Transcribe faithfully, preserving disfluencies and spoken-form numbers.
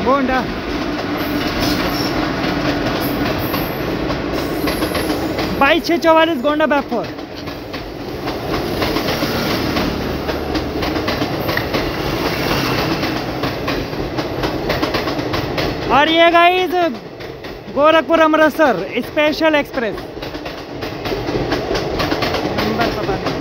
गोंडा। बाईस छः चौवालीस गोंडा बैफोर। और ये guys Gorakhpur Amritsar special express, number पता नहीं।